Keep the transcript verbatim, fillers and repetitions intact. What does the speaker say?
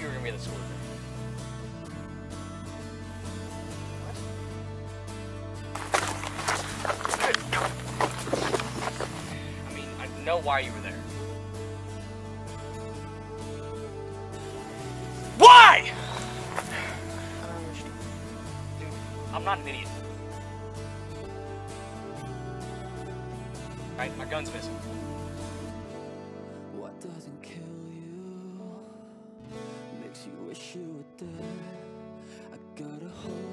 you were gonna be at the school today. I mean, I know why you were there. Why? Dude, I'm not an idiot. Right, my gun's missing. What doesn't kill you makes you wish you were dead. I gotta hold